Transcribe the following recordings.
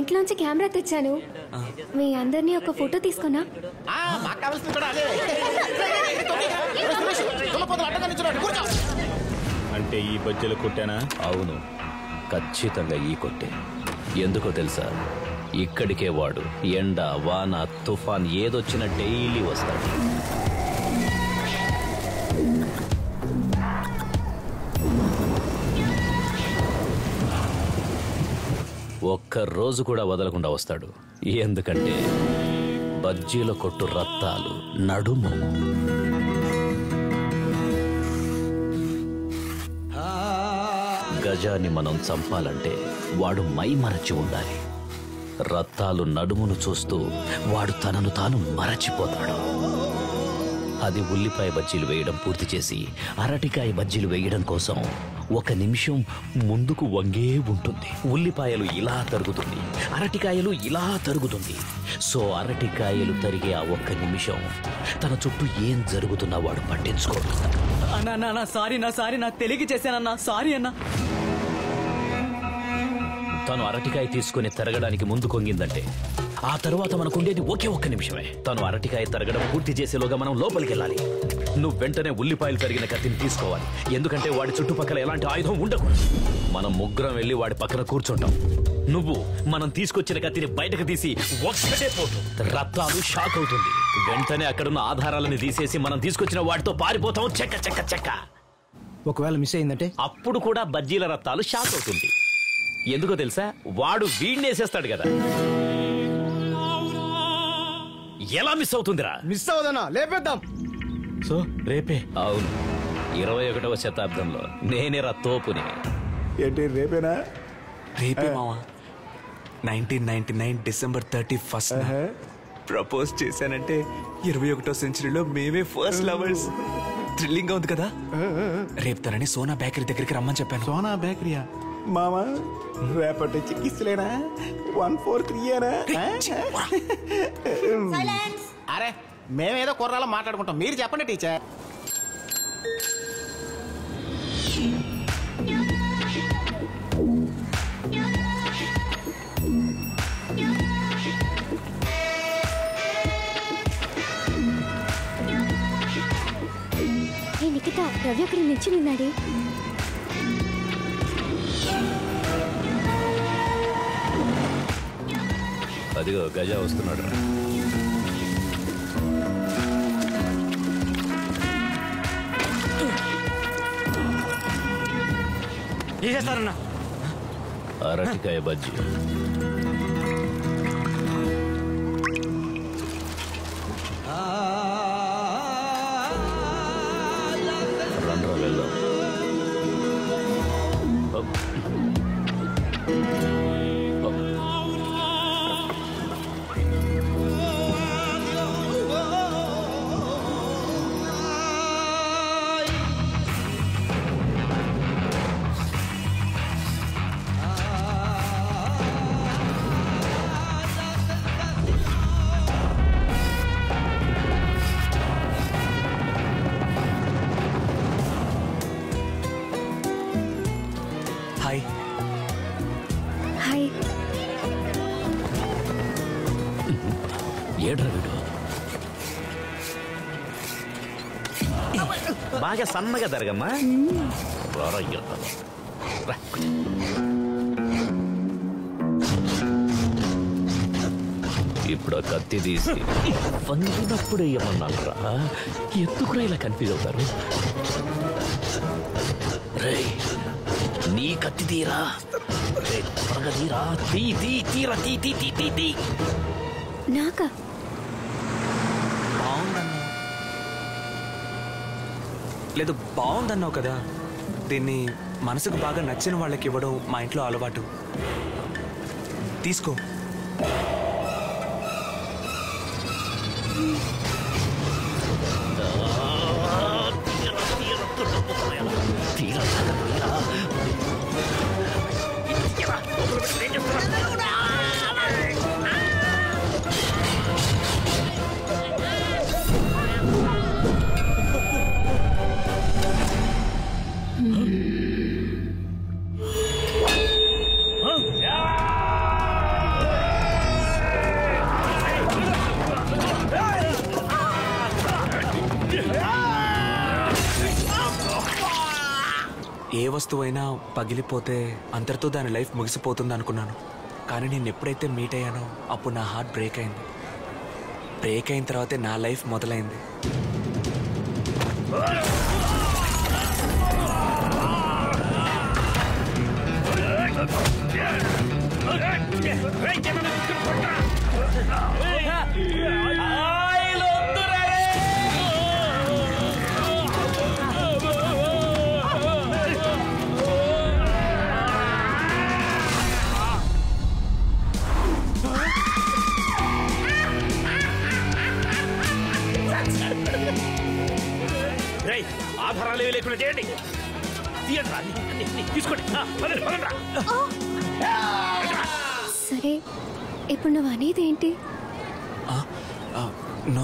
ఇంట్లోంచి కెమెరా తెచ్చాను. మీ అందరినీ ఒక ఫోటో తీసుకున్నా. అంటే ఈ బజ్జీలు కొట్టానా? అవును, ఖచ్చితంగా ఈ కొట్టే. ఎందుకో తెలుసా? ఇక్కడికే వాడు ఎండ వాన తుఫాన్ ఏదొచ్చినా డైలీ వస్తాడు. ఒక్క రోజు కూడా వదలకుండా వస్తాడు. ఎందుకంటే బజ్జీల కొట్టు రత్తాలు నడుము. గజాన్ని మనం చంపాలంటే వాడు మైమరచి ఉండాలి. రత్తాలు నడుమును చూస్తూ వాడు తనను తాను మరచిపోతాడు. అది ఉల్లిపాయ బజ్జీలు వేయడం పూర్తి చేసి అరటికాయ బజ్జీలు వేయడం కోసం 1 నిమిషం ముందుకు వంగే ఉంటుంది. ఉల్లిపాయలు ఇలా తరుగుతుంది, అరటికాయలు ఇలా తరుగుతుంది. సో అరటికాయలు తరిగే ఆ 1 నిమిషం తన చుట్టూ ఏం జరుగుతున్నా వాడు పట్టించుకోడు. అన్నా సారీ నా తెలియక చేశానన్నా, సారీ అన్నా. తను అరటికాయ తీసుకుని తరగడానికి ముందు కొంగిందంటే ఆ తరువాత మనకుండేది ఒకే 1 నిమిషమే. తను అరటికాయ తరగడం పూర్తి చేసేలోగా మనం లోపలికి వెళ్ళాలి. నువ్వు వెంటనే ఉల్లిపాయలు తరిగిన కత్తిని తీసుకోవాలి. ఎందుకంటే వాడి చుట్టుపక్కల ఎలాంటి ఆయుధం ఉండకూడదు. మనం ముగ్గురం వెళ్ళి వాడి పక్కన కూర్చుంటాం. నువ్వు మనం తీసుకొచ్చిన కత్తిని బయటకు తీసి ఒక్కటే పోతు. రత్తాలు షాక్ అవుతుంది. వెంటనే అక్కడున్న ఆధారాలను తీసేసి మనం తీసుకొచ్చిన వాటితో పారిపోతాం. చెక్క చెక్క చెక్క. ఒకవేళ మిస్ అయిందంటే అప్పుడు కూడా బజ్జీల రత్తాలు షాక్ అవుతుంది. ఎందుకో తెలుసా? వాడు వీడినేసేస్తాడు కదా. ఎలా మిస్ అవుతుందిరా? మిస్ అవదనా, లేపేద్దాం. సో రేపే? అవును, 21వ శతాబ్దంలో నేనేరా తోపుని. ఏంటి రేపేనా? రేపే మావా. 1999 December 31st ప్రపోజ్ చేశానంటే 21వ సెంచరీలో మేమే ఫస్ట్ లవర్స్. థ్రిల్లింగ్ గా ఉంది కదా. రేపు తనని సోనా బేకరీ దగ్గరికి రమ్మని చెప్పాను. సోనా బేకరీయా? మామా రేపటి నుంచి కిస్సులేనా? 143ఏనా? అరే మేమేదో కుర్రాలో మాట్లాడుకుంటాం, మీరు చెప్పండి టీచర్. నిఖిత, రవి అక్కడ నిల్చుని ఉన్నాడే. అదిగో గజా వస్తున్నాడు. అరటికాయ బజ్జీ. రండ్రా వెళ్దాం. హాయ్. హాయ్. ఏడ్రా వీడు? బాగా సన్నగా జరగమ్మా. ఇప్పుడు ఆ కత్తి తీసి వంగినప్పుడు ఏమన్నారా? ఎందుకురా ఇలా కన్ఫ్యూజ్ అవుతారు? రేయ్, నీ కత్తి తీరా, త్వరగా తీరా. తీరా తీ. నాకా? బాగుందన్నా. లేదు, బాగుందన్నావు కదా. దీన్ని మనసుకు బాగా నచ్చిన వాళ్ళకి ఇవ్వడం మా ఇంట్లో అలవాటు. తీసుకో. ఏ వస్తువైనా పగిలిపోతే అందరితో దాని లైఫ్ ముగిసిపోతుంది అనుకున్నాను. కానీ నేను ఎప్పుడైతే మీట్ అయ్యానో అప్పుడు నా హార్ట్ బ్రేక్ అయింది. బ్రేక్ అయిన తర్వాతే నా లైఫ్ మొదలైంది. ఆధారాలు ఏవి లేకుండా చేయండి. తీసుకోండి. సరే, ఇప్పుడు నువ్వు అనేది ఏంటి? No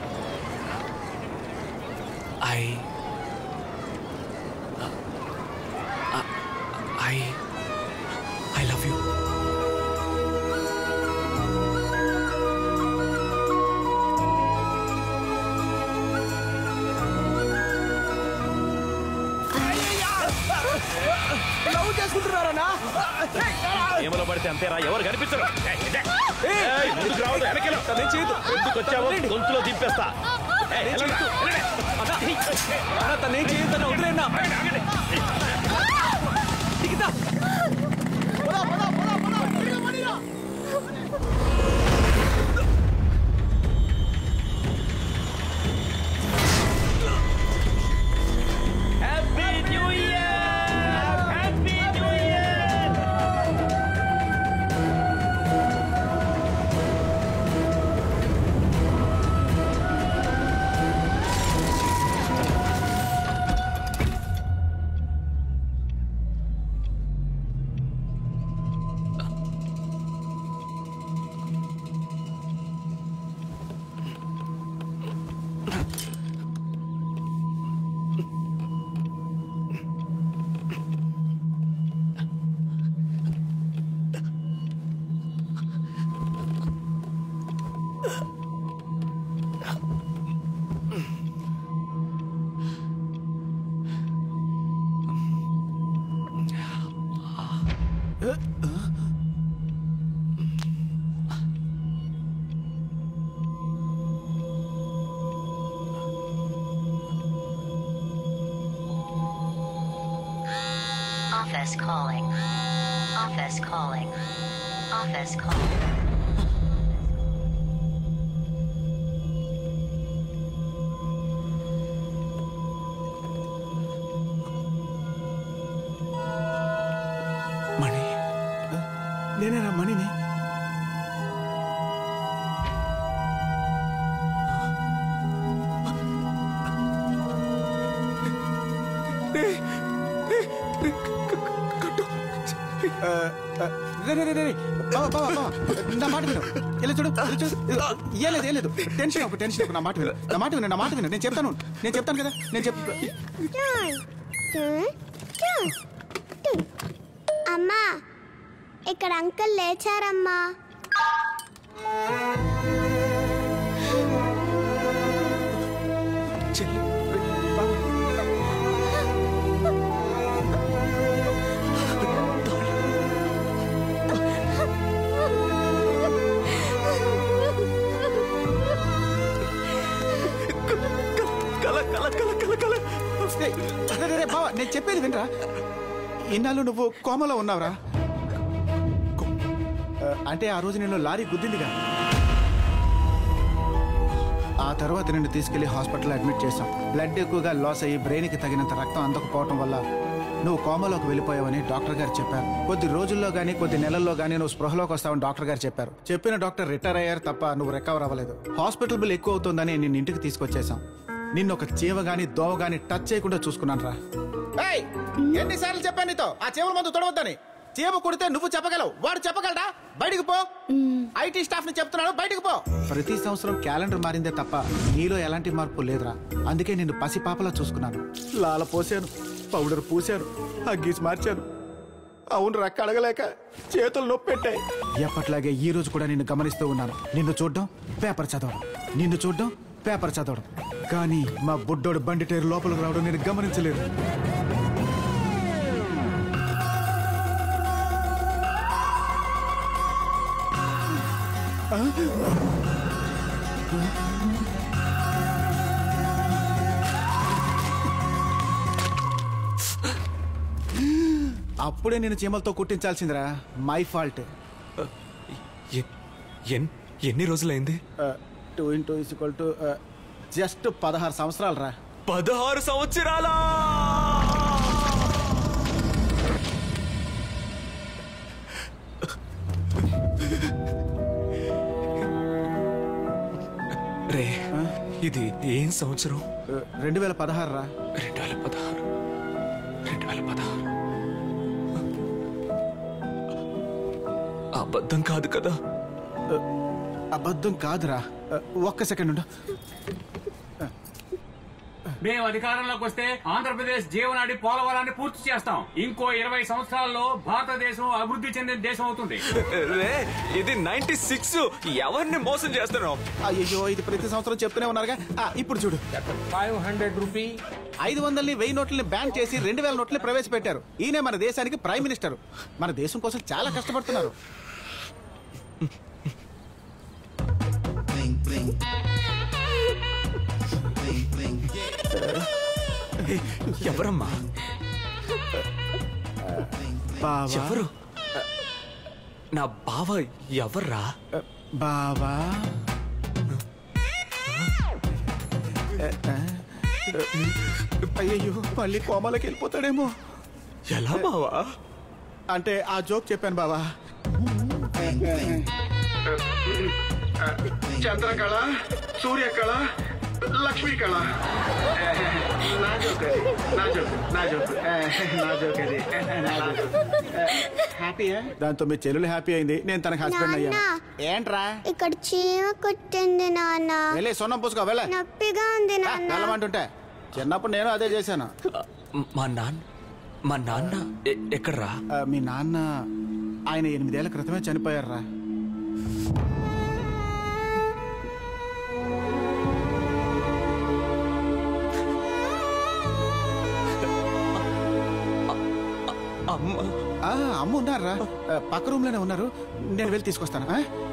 I love you. ఏమలో పడితే అంతేరా, ఎవరు కనిపించరు. ముందుకు రావద్దు, వెనకెళ్ళు. ఎందుకు వచ్చావో గొంతులో దింపేస్తా. Office calling. Office calling. Office calling. మణి, నేనేనా మణిని? నా మాట విను. ఇలా చూడు, ఏలేదు టెన్షన్ ఒక నా మాట విను. నేను చెప్తాను కదా. అమ్మా, ఇక్కడ అంకుల్ లేచారమ్మా. బావా, నేను చెప్పేది వినరా. ఇన్నాళ్ళు నువ్వు కోమలో ఉన్నావురా. అంటే ఆ రోజు నేను లారీ గుద్దిందిగా. ఆ తర్వాత నిన్ను తీసుకెళ్లి హాస్పిటల్ అడ్మిట్ చేశాం. బ్లడ్ ఎక్కువగా లాస్ అయ్యి బ్రెయిన్కి తగినంత రక్తం అందకపోవటం వల్ల నువ్వు కోమలోకి వెళ్ళిపోయావని డాక్టర్ గారు చెప్పారు. కొద్ది రోజుల్లో గానీ కొద్ది నెలల్లో గానీ నువ్వు స్పృహలోకి వస్తావని డాక్టర్ గారు చెప్పారు. చెప్పిన డాక్టర్ రిటైర్ అయ్యారు తప్ప నువ్వు రికవర్ అవ్వలేదు. హాస్పిటల్ బిల్ ఎక్కువ అవుతుందని నిన్ను ఇంటికి తీసుకొచ్చేసాం. నిన్ను ఒక చీవ గానీ దోవ గానీ టచ్ చేయకుండా చూసుకున్నాను రా. ఎన్నిసార్లు చెప్పాను నీతో ఆ చీమల మందు తొడవద్దని? చీమ కొడితే నువ్వు చెప్పగలవు, వాడు చెప్పగలడా? బయటికి పో. ఐటీ స్టాఫ్ ని చెప్తున్నాడు, బయటికి పో. ప్రతి సంవత్సరం క్యాలెండర్ మారిందే తప్ప నీలో ఎలాంటి మార్పు లేదురా. అందుకే నిన్ను పసి పాపలా చూసుకున్నాను. లాల పోసాను, పౌడర్ పూసాను, హగ్గీస్ మార్చాను. అవును రక్క అడగలేక చేతులు నొప్పి పెట్టాయి. ఎప్పట్లాగే ఈ రోజు కూడా నిన్ను గమనిస్తూ ఉన్నాను. నిన్ను చూడడం, పేపర్ చదవడం. కానీ మా బుడ్డోడు బండి టైర్ లోపలికి రావడం నేను గమనించలేదు. అప్పుడే నేను చీమలతో కుట్టించాల్సిందిరా, మై ఫాల్ట్. ఎన్ని రోజులైంది? 2 × 2 జస్ట్ 16 సంవత్సరాలు రా. 16 సంవత్సరాలా? రే, ఇది ఏం సంవత్సరం? 2016 రా. 2016. అబద్ధం కాదు కదా? అబద్ధం కాదురా. ఒక్క సెకండ్ ఉండు. మేము అధికారంలోకి వస్తే ఆంధ్రప్రదేశ్ జీవనాడి పోలవరాన్ని పూర్తి చేస్తాం. ఇంకో 20 సంవత్సరాల్లో భారతదేశం అభివృద్ధి చెందిన దేశం అవుతుంది. ఇది 96. ఎవరిని మోసం చేస్తున్నావు? అయ్యో, ఇది ప్రతి సంవత్సరం చెప్తూనే ఉన్నారుగా. ఇప్పుడు చూడు, 500 రూపీ 500ని 1000 నోట్లని బ్యాన్ చేసి 2000 నోట్లని ప్రవేశపెట్టారు. ఈయనే మన దేశానికి ప్రైమ్ మినిస్టర్. మన దేశం కోసం చాలా కష్టపడుతున్నారు. ఎవరమ్మా? ఎవరు? నా బావ ఎవర్రా? బావా అయ్యో, మళ్ళీ కోమలోకి వెళ్ళిపోతాడేమో. ఎలా బావా? అంటే ఆ జోక్ చెప్పాను బావా. చంద్రకళ, సూర్యకళ, లక్ష్మీ కళ. దాంతో మీ చెల్లెలు హ్యాపీ అయింది, నేను తనకు హస్బెండ్ అయ్యాను. ఏంట్రా? ఇక్కడ చీమ కుట్టింది నాన్న. వెళ్ళి సొన్నం పూసుకో, వెళ్ళ. నొప్పిగా ఉంది నాన్న. వెళ్ళమంటుంటే చిన్నప్పుడు నేను అదే చేశాను. మా నాన్న ఎక్కడ్రా? మీ నాన్న ఆయన 8 ఏళ్ల క్రితమే చనిపోయారా. అమ్మ ఉన్నారా? పక్క రూమ్ లోనే ఉన్నారు. నేను వెళ్ళి తీసుకొస్తాను.